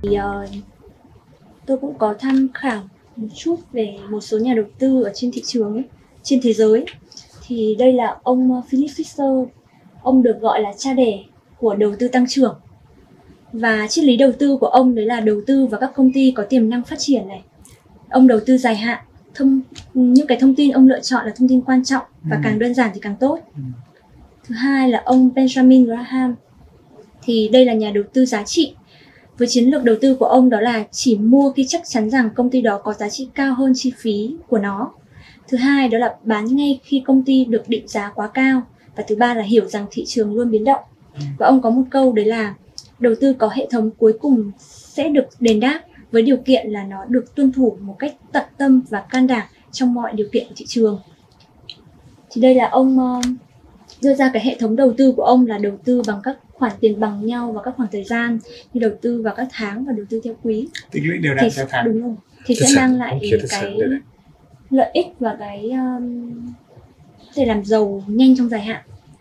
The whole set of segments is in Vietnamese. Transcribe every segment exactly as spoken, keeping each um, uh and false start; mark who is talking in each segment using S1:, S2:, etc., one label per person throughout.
S1: Thì, uh, tôi cũng có tham khảo một chút về một số nhà đầu tư ở trên thị trường ấy, trên thế giới. Thì đây là ông Philip Fisher, ông được gọi là cha đẻ của đầu tư tăng trưởng. Và triết lý đầu tư của ông đấy là đầu tư vào các công ty có tiềm năng phát triển này. Ông đầu tư dài hạn, thông, những cái thông tin ông lựa chọn là thông tin quan trọng và ừ. càng đơn giản thì càng tốt. Ừ. Thứ hai là ông Benjamin Graham. Thì đây là nhà đầu tư giá trị. Với chiến lược đầu tư của ông đó là chỉ mua khi chắc chắn rằng công ty đó có giá trị cao hơn chi phí của nó. Thứ hai đó là bán ngay khi công ty được định giá quá cao. Và thứ ba là hiểu rằng thị trường luôn biến động. Và ông có một câu đấy là đầu tư có hệ thống cuối cùng sẽ được đền đáp với điều kiện là nó được tuân thủ một cách tận tâm và can đảm trong mọi điều kiện của thị trường. Thì đây là ông uh, đưa ra cái hệ thống đầu tư của ông là đầu tư bằng các khoản tiền bằng nhau và các khoảng thời gian, như đầu tư vào các tháng và đầu tư theo quý.
S2: Tích lũy đều đặn theo tháng.
S1: Đúng rồi. Thì sẽ mang lại cái lợi ích và cái um, để làm giàu nhanh trong dài hạn.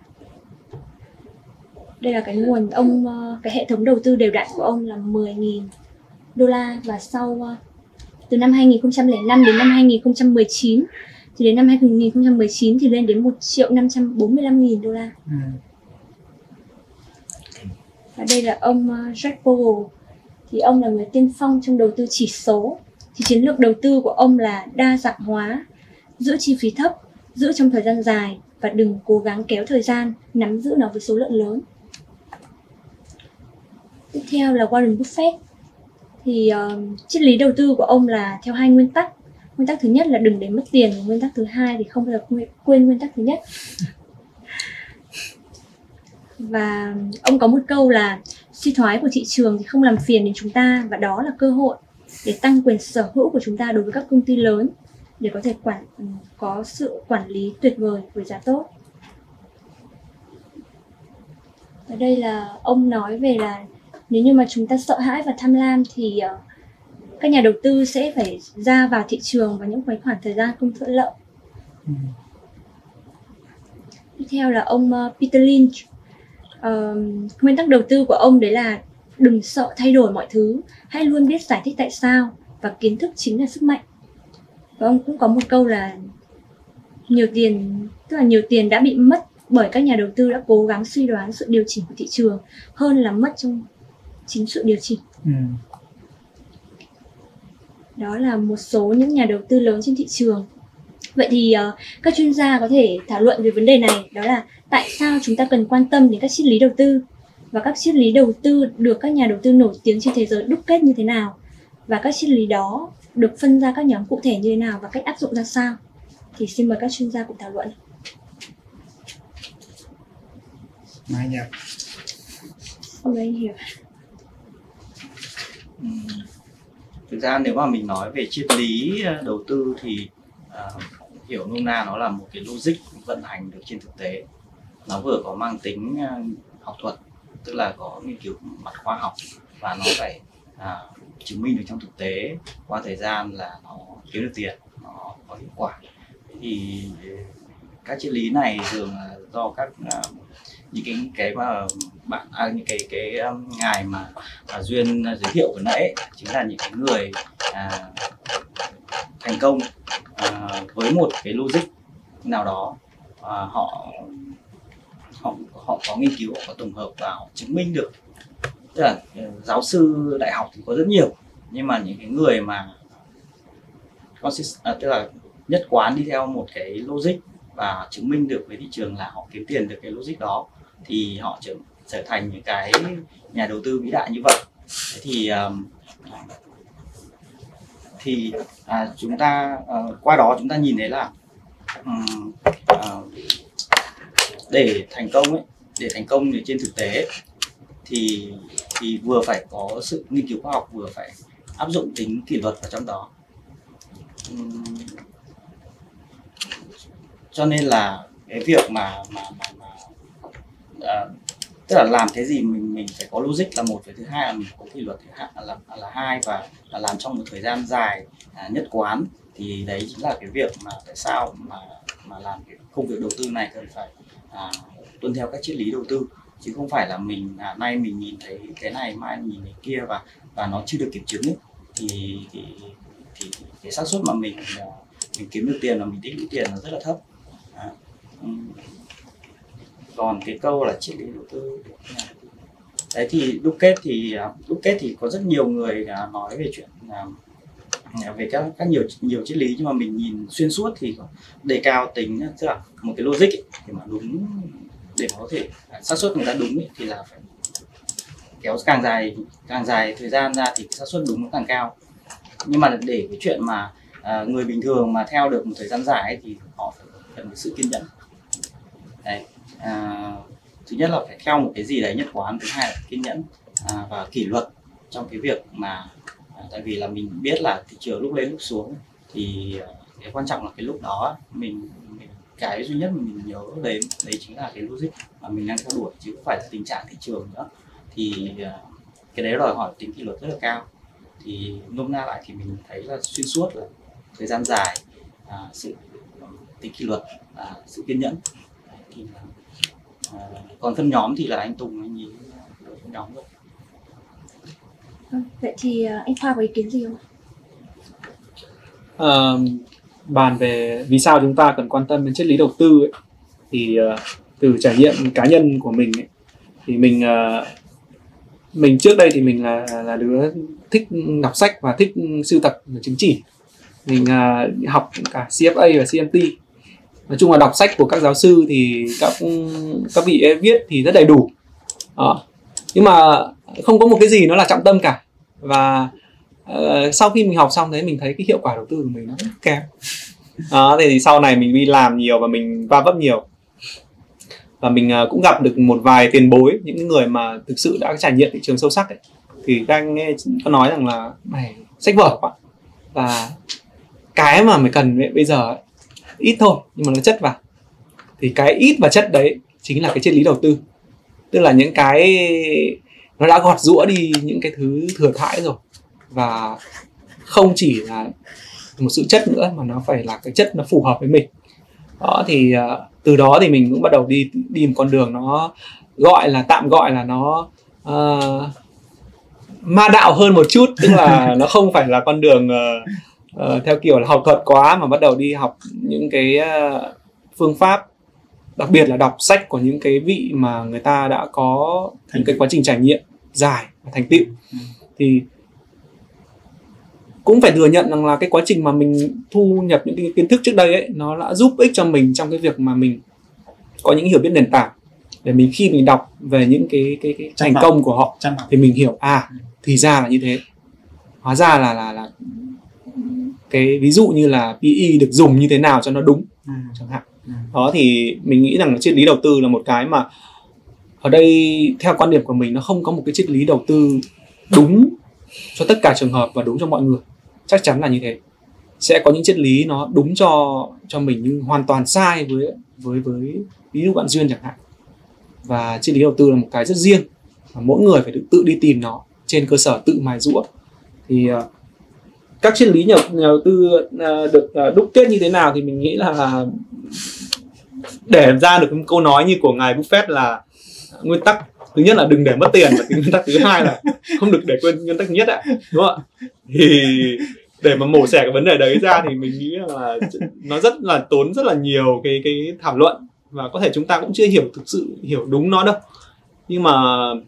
S1: Đây là cái nguồn ông, cái hệ thống đầu tư đều đặn của ông là mười nghìn đô la, và sau từ năm hai nghìn không trăm lẻ năm đến năm hai nghìn không trăm mười chín thì đến năm hai nghìn không trăm mười chín thì lên đến một triệu năm trăm bốn mươi lăm nghìn đô la. Ừ. Và đây là ông Jack Bogle. Thì ông là người tiên phong trong đầu tư chỉ số. Thì chiến lược đầu tư của ông là đa dạng hóa, giữ chi phí thấp, giữ trong thời gian dài và đừng cố gắng kéo thời gian, nắm giữ nó với số lượng lớn. Tiếp theo là Warren Buffett. Thì uh, triết lý đầu tư của ông là theo hai nguyên tắc. Nguyên tắc thứ nhất là đừng để mất tiền, và nguyên tắc thứ hai thì không bao giờ quên nguyên tắc thứ nhất. Và ông có một câu là suy thoái của thị trường thì không làm phiền đến chúng ta, và đó là cơ hội để tăng quyền sở hữu của chúng ta đối với các công ty lớn, để có thể quản có sự quản lý tuyệt vời với giá tốt. Ở đây là ông nói về là nếu như mà chúng ta sợ hãi và tham lam thì uh, các nhà đầu tư sẽ phải ra vào thị trường vào những cái khoảng thời gian không thuận lợi. Ừ. Tiếp theo là ông uh, Peter Lynch. Uh, nguyên tắc đầu tư của ông đấy là đừng sợ thay đổi mọi thứ, hãy luôn biết giải thích tại sao, và kiến thức chính là sức mạnh. Và ông cũng có một câu là nhiều tiền, tức là nhiều tiền đã bị mất bởi các nhà đầu tư đã cố gắng suy đoán sự điều chỉnh của thị trường hơn là mất trong chính sự điều chỉnh. Ừ. Đó là một số những nhà đầu tư lớn trên thị trường. Vậy thì uh, các chuyên gia có thể thảo luận về vấn đề này, đó là tại sao chúng ta cần quan tâm đến các triết lý đầu tư, và các triết lý đầu tư được các nhà đầu tư nổi tiếng trên thế giới đúc kết như thế nào, và các triết lý đó được phân ra các nhóm cụ thể như thế nào và cách áp dụng ra sao. Thì xin mời các chuyên gia cùng thảo luận.
S2: Mai nhập.
S1: Mời anh Hiệp.
S3: Ừ. Thực ra nếu mà mình nói về triết lý đầu tư thì uh, hiểu nôm na nó là một cái logic vận hành được trên thực tế. Nó vừa có mang tính uh, học thuật, tức là có nghiên cứu mặt khoa học, và nó phải uh, chứng minh được trong thực tế qua thời gian là nó kiếm được tiền, nó có hiệu quả. Thì các triết lý này thường là do các uh, những cái cái mà bạn à, những cái cái um, ngài mà à, Duyên giới thiệu vừa nãy ấy, chính là những cái người à, thành công à, với một cái logic nào đó, à, họ họ họ có nghiên cứu, họ có tổng hợp và họ chứng minh được. Tức là giáo sư đại học thì có rất nhiều, nhưng mà những cái người mà consist, à, tức là nhất quán đi theo một cái logic và chứng minh được với thị trường là họ kiếm tiền được cái logic đó, thì họ trở, trở thành những cái nhà đầu tư vĩ đại như vậy. Thế thì um, thì à, chúng ta uh, qua đó chúng ta nhìn thấy là um, uh, để thành công ấy, để thành công thì trên thực tế thì thì vừa phải có sự nghiên cứu khoa học, vừa phải áp dụng tính kỷ luật vào trong đó. Um, cho nên là cái việc mà mà mà, mà uh, tức là làm cái gì mình mình phải có logic là một, và thứ hai là mình có kỷ luật thứ hai là là hai, và là làm trong một thời gian dài à, nhất quán. Thì đấy chính là cái việc mà tại sao mà mà làm cái công việc đầu tư này cần phải à, tuân theo các triết lý đầu tư. chứ không phải là mình à, nay mình nhìn thấy cái này mai mình nhìn thấy kia và và nó chưa được kiểm chứng ấy, thì thì thì cái xác suất mà mình à, mình kiếm được tiền và mình tích lũy tiền nó rất là thấp. À, um, còn cái câu là triết lý đầu tư đấy thì đúc kết thì đúc kết thì có rất nhiều người à, nói về chuyện à, về các các nhiều nhiều triết lý, nhưng mà mình nhìn xuyên suốt thì đề cao tính, tức là một cái logic ấy, để mà đúng, để mà có thể xác suất người ta đúng ấy, thì là phải kéo càng dài càng dài thời gian ra thì cái xác suất đúng nó càng cao. Nhưng mà để cái chuyện mà à, người bình thường mà theo được một thời gian dài ấy, thì họ phải cần sự kiên nhẫn. Đấy. À, thứ nhất là phải theo một cái gì đấy nhất quán, thứ hai là kiên nhẫn à, và kỷ luật trong cái việc mà à, tại vì là mình biết là thị trường lúc lên lúc xuống, thì à, cái quan trọng là cái lúc đó mình, mình cái duy nhất mà mình nhớ đến đấy chính là cái logic mà mình đang theo đuổi, chứ không phải là tình trạng thị trường nữa. Thì à, cái đấy đòi hỏi tính kỷ luật rất là cao. Thì nôm na lại thì mình thấy là xuyên suốt là thời gian dài, à, sự tính kỷ luật, à, sự kiên nhẫn. Đấy, thì là, à, còn phân nhóm thì là anh Tùng anh ấy phân nhóm rồi.
S1: Vậy thì anh Khoa có ý kiến gì không?
S4: À, bàn về vì sao chúng ta cần quan tâm đến triết lý đầu tư ấy, thì uh, từ trải nghiệm cá nhân của mình ấy, thì mình uh, mình trước đây thì mình là là đứa thích đọc sách và thích sưu tập chứng chỉ. Mình uh, học cả xê ép a và xê em tê. Nói chung là đọc sách của các giáo sư thì các các vị ấy viết thì rất đầy đủ. Đó. Nhưng mà không có một cái gì nó là trọng tâm cả. Và uh, sau khi mình học xong đấy, mình thấy cái hiệu quả đầu tư của mình nó rất kém. Đó, thì sau này mình đi làm nhiều và mình va vấp nhiều. Và mình uh, cũng gặp được một vài tiền bối, những người mà thực sự đã trải nghiệm thị trường sâu sắc ấy. Thì các anh nghe có nói rằng là mày sách vở quá. Và cái mà mày cần bây giờ ấy, ít thôi nhưng mà nó chất vào. Thì cái ít và chất đấy chính là cái triết lý đầu tư. Tức là những cái nó đã gọt giũa đi những cái thứ thừa thãi rồi, và không chỉ là một sự chất nữa mà nó phải là cái chất nó phù hợp với mình. Đó thì uh, từ đó thì mình cũng bắt đầu đi đi một con đường nó gọi là tạm gọi là nó uh, ma đạo hơn một chút, tức là nó không phải là con đường uh, uh, theo kiểu là học thuật quá, mà bắt đầu đi học những cái uh, phương pháp, đặc biệt là đọc sách của những cái vị mà người ta đã có những cái quá trình trải nghiệm dài và thành tựu. Ừ. Thì cũng phải thừa nhận rằng là cái quá trình mà mình thu nhập những cái kiến thức trước đây ấy, nó đã giúp ích cho mình trong cái việc mà mình có những hiểu biết nền tảng, để mình khi mình đọc về những cái cái, cái thành công của họ thì mình hiểu à thì ra là như thế, hóa ra là là là cái ví dụ như là pê e được dùng như thế nào cho nó đúng, ừ. chẳng hạn. Ừ. Đó thì mình nghĩ rằng triết lý đầu tư là một cái mà ở đây theo quan điểm của mình nó không có một cái triết lý đầu tư đúng cho tất cả trường hợp và đúng cho mọi người. Chắc chắn là như thế. Sẽ có những triết lý nó đúng cho cho mình nhưng hoàn toàn sai với với với ví dụ bạn Duyên chẳng hạn. Và triết lý đầu tư là một cái rất riêng và mỗi người phải tự, tự đi tìm nó trên cơ sở tự mài giũa. Thì uh, các triết lý nhà, nhà đầu tư uh, được uh, đúc kết như thế nào thì mình nghĩ là để ra được một câu nói như của ngài Buffett là nguyên tắc thứ nhất là đừng để mất tiền, và nguyên tắc thứ hai là không được để quên nguyên tắc thứ nhất ạ, đúng không ạ? Thì để mà mổ xẻ cái vấn đề đấy ra thì mình nghĩ là nó rất là tốn rất là nhiều cái cái thảo luận, và có thể chúng ta cũng chưa hiểu thực sự hiểu đúng nó đâu. Nhưng mà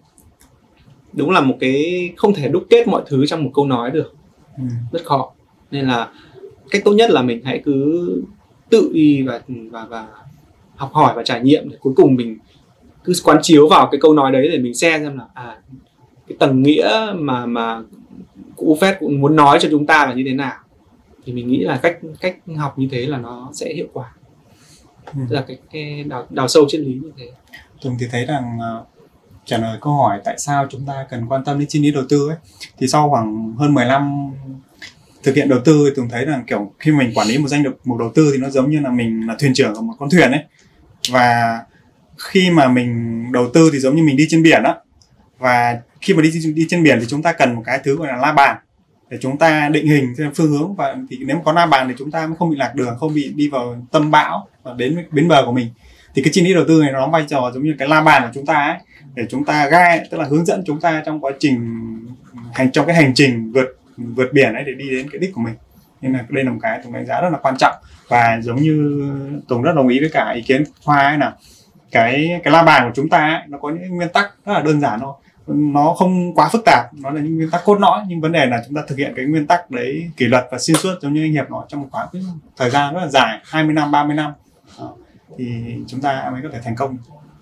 S4: đúng là một cái không thể đúc kết mọi thứ trong một câu nói được, ừ. rất khó. Nên là cách tốt nhất là mình hãy cứ tự đi và và và học hỏi và trải nghiệm, để cuối cùng mình cứ quán chiếu vào cái câu nói đấy để mình xem xem là à cái tầng nghĩa mà mà Buffett cũng muốn nói cho chúng ta là như thế nào. Thì mình nghĩ là cách cách học như thế là nó sẽ hiệu quả. Ừ. Tức là cái, cái đào, đào sâu triết lý như thế.
S2: Tùng thì thấy rằng uh, trả lời câu hỏi tại sao chúng ta cần quan tâm đến triết lý đầu tư ấy, thì sau khoảng hơn mười năm thực hiện đầu tư, Tùng thấy rằng kiểu khi mình quản lý một danh mục đầu tư thì nó giống như là mình là thuyền trưởng của một con thuyền ấy. Và khi mà mình đầu tư thì giống như mình đi trên biển á, và khi mà đi đi trên biển thì chúng ta cần một cái thứ gọi là la bàn để chúng ta định hình theo phương hướng, và thì nếu có la bàn thì chúng ta mới không bị lạc đường, không bị đi vào tâm bão và đến bến bờ của mình. Thì cái triết lý đầu tư này nó đóng vai trò giống như cái la bàn của chúng ta ấy, để chúng ta guide, tức là hướng dẫn chúng ta trong quá trình hành trong cái hành trình vượt vượt biển ấy để đi đến cái đích của mình. Nên là đây là một cái Tùng đánh giá rất là quan trọng. Và giống như Tùng rất đồng ý với cả ý kiến Khoa ấy, là cái cái la bàn của chúng ta ấy, nó có những nguyên tắc rất là đơn giản thôi, nó không quá phức tạp, nó là những nguyên tắc cốt lõi, nhưng vấn đề là chúng ta thực hiện cái nguyên tắc đấy kỷ luật và xuyên suốt, giống như anh Hiệp nói, trong một khoảng thời gian rất là dài, hai mươi năm, ba mươi năm. Đó. Thì chúng ta mới có thể thành công.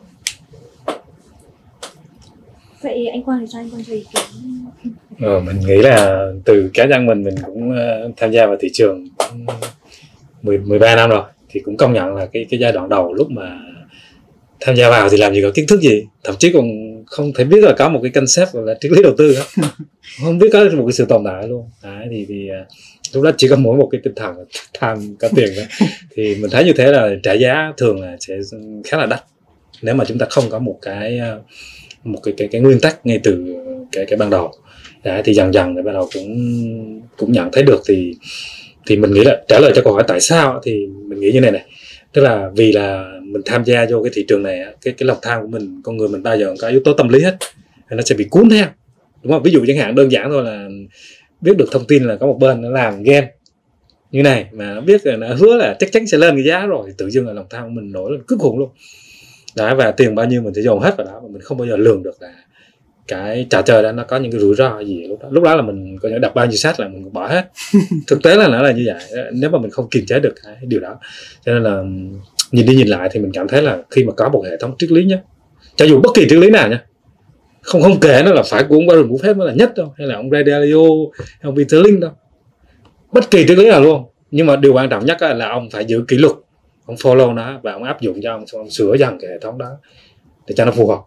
S1: Vậy anh Quang thì sao, anh Quang cho ý kiến?
S5: Ờ, mình nghĩ là từ cá nhân mình mình cũng uh, tham gia vào thị trường mười, mười ba năm rồi, thì cũng công nhận là cái cái giai đoạn đầu lúc mà tham gia vào thì làm gì có kiến thức gì, thậm chí còn không thể biết là có một cái concept gọi là triết lý đầu tư đó. Không biết có một cái sự tồn tại luôn. Đấy, thì, thì uh, lúc đó chỉ có mỗi một cái tinh thần tham có tiền thôi. Thì mình thấy như thế là trả giá thường là sẽ khá là đắt nếu mà chúng ta không có một cái uh, một cái cái cái nguyên tắc ngay từ cái cái ban đầu. Đấy, thì dần dần thì bắt đầu cũng cũng nhận thấy được. Thì thì mình nghĩ là trả lời cho câu hỏi tại sao thì mình nghĩ như này này, tức là vì là mình tham gia vô cái thị trường này, cái cái lòng tham của mình, con người mình bao giờ có yếu tố tâm lý hết, nó sẽ bị cuốn theo, đúng không? Ví dụ chẳng hạn đơn giản thôi là biết được thông tin là có một bên nó làm game như này mà nó biết là nó hứa là chắc chắn sẽ lên cái giá rồi, thì tự dưng là lòng tham của mình nổi lên cực khủng luôn. Đấy, và tiền bao nhiêu mình sẽ dồn hết vào đó, mà mình không bao giờ lường được là cái trò chơi đó nó có những cái rủi ro gì. Lúc đó lúc đó là mình có thể đập bao nhiêu sách là mình bỏ hết. Thực tế là nó là như vậy, nếu mà mình không kiềm chế được cái điều đó. Cho nên là nhìn đi nhìn lại thì mình cảm thấy là khi mà có một hệ thống triết lý nhé, cho dù bất kỳ triết lý nào nhé, không không kể nó là phải của ông Warren Buffett mới là nhất đâu, hay là ông Ray Dalio, hay ông Peter Lynch đâu, bất kỳ triết lý nào luôn. Nhưng mà điều quan trọng nhất là ông phải giữ kỷ luật, ông follow nó và ông áp dụng cho ông, ông sửa dần cái hệ thống đó để cho nó phù hợp.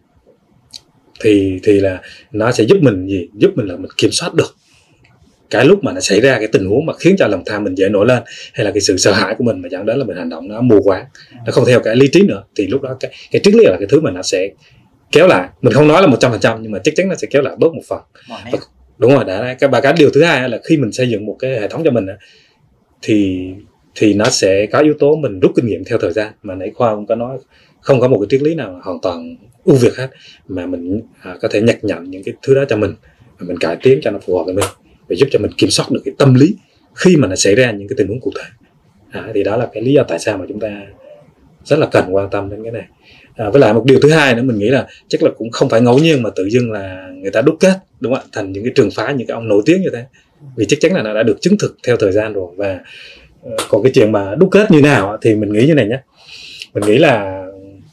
S5: Thì thì là nó sẽ giúp mình gì? Giúp mình là mình kiểm soát được cái lúc mà nó xảy ra cái tình huống mà khiến cho lòng tham mình dễ nổi lên, hay là cái sự sợ hãi của mình mà dẫn đến là mình hành động nó mù quáng, nó không theo cái lý trí nữa. Thì lúc đó cái, cái triết lý là cái thứ mà nó sẽ kéo lại. Mình không nói là một trăm phần trăm nhưng mà chắc chắn nó sẽ kéo lại bớt một phần. Đúng rồi, đã cái và cái điều thứ hai là khi mình xây dựng một cái hệ thống cho mình thì thì nó sẽ có yếu tố mình rút kinh nghiệm theo thời gian. Mà nãy Khoa cũng có nói không có một cái triết lý nào hoàn toàn ưu việt hết, mà mình à, có thể nhặt nhận những cái thứ đó cho mình và mình cải tiến cho nó phù hợp với mình, để giúp cho mình kiểm soát được cái tâm lý khi mà nó xảy ra những cái tình huống cụ thể. À, thì đó là cái lý do tại sao mà chúng ta rất là cần quan tâm đến cái này. À, với lại một điều thứ hai nữa, mình nghĩ là chắc là cũng không phải ngẫu nhiên mà tự dưng là người ta đúc kết, đúng không ạ, thành những cái trường phái, những cái ông nổi tiếng như thế, vì chắc chắn là nó đã được chứng thực theo thời gian rồi. Và uh, còn cái chuyện mà đúc kết như nào thì mình nghĩ như này nhé, mình nghĩ là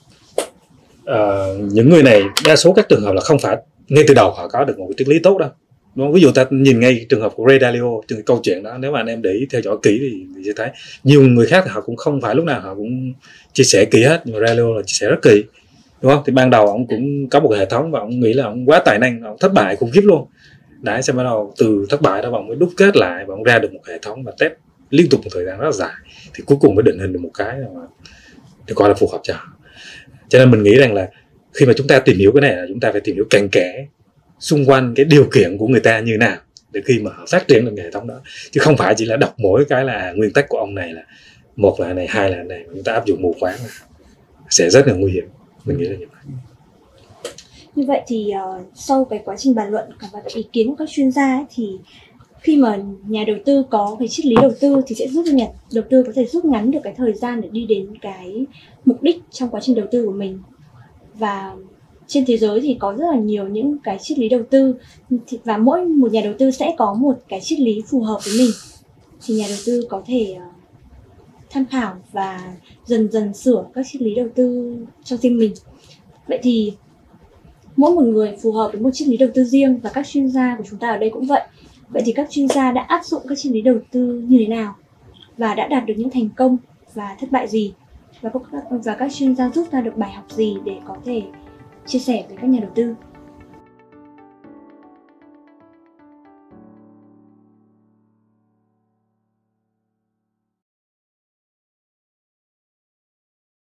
S5: uh, những người này đa số các trường hợp là không phải ngay từ đầu họ có được một cái triết lý tốt đâu. Đúng không? Ví dụ ta nhìn ngay trường hợp của Ray Dalio, trong cái câu chuyện đó, nếu mà anh em để ý theo dõi kỹ thì, thì sẽ thấy nhiều người khác thì họ cũng không phải lúc nào họ cũng chia sẻ kỹ hết, nhưng mà Ray Dalio là chia sẻ rất kỹ, đúng không? Thì ban đầu ông cũng có một hệ thống và ông nghĩ là ông quá tài năng, ông thất bại khủng khiếp luôn. Đấy, xong bắt đầu từ thất bại đó ông mới đúc kết lại và ông ra được một hệ thống và test liên tục một thời gian rất là dài, thì cuối cùng mới định hình được một cái mà được gọi là phù hợp cho họ. Cho nên mình nghĩ rằng là khi mà chúng ta tìm hiểu cái này là chúng ta phải tìm hiểu cặn kẽ xung quanh cái điều kiện của người ta như nào để khi mà họ phát triển được hệ thống đó, chứ không phải chỉ là đọc mỗi cái là nguyên tắc của ông này là một là này, hai là này, chúng ta áp dụng mù quáng sẽ rất là nguy hiểm. Mình nghĩ là như vậy.
S1: Như vậy thì uh, sau cái quá trình bàn luận và ý kiến của các chuyên gia ấy, thì khi mà nhà đầu tư có cái triết lý đầu tư thì sẽ giúp cho nhà đầu tư có thể rút ngắn được cái thời gian để đi đến cái mục đích trong quá trình đầu tư của mình. Và trên thế giới thì có rất là nhiều những cái triết lý đầu tư, và mỗi một nhà đầu tư sẽ có một cái triết lý phù hợp với mình, thì nhà đầu tư có thể uh, tham khảo và dần dần sửa các triết lý đầu tư cho riêng mình. Vậy thì mỗi một người phù hợp với một triết lý đầu tư riêng, và các chuyên gia của chúng ta ở đây cũng vậy. Vậy thì các chuyên gia đã áp dụng các triết lý đầu tư như thế nào và đã đạt được những thành công và thất bại gì, và các, và các chuyên gia rút ra được bài học gì để có thể chia sẻ với các nhà đầu tư.